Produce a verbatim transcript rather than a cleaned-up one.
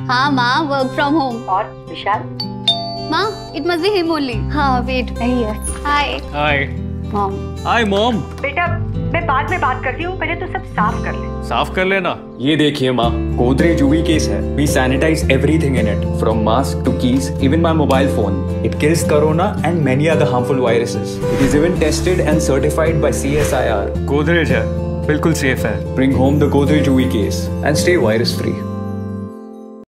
हाँ माँ, work from home. और विशाल? माँ, it must be him only. हाँ वेट, वही है। Hi. Hi mom. Hi mom. बेटा मैं बाद में बात करती हूँ, पहले तो सब साफ कर ले। साफ कर लेना। ये देखिए माँ, गोदरेज यूवी केस है। We sanitize everything in it, from mask to keys, even my mobile phone. It kills corona and many other harmful viruses. It is even tested and certified by C S I R. Godrej है, बिल्कुल safe है। Bring home the Godrej U V case and stay virus free.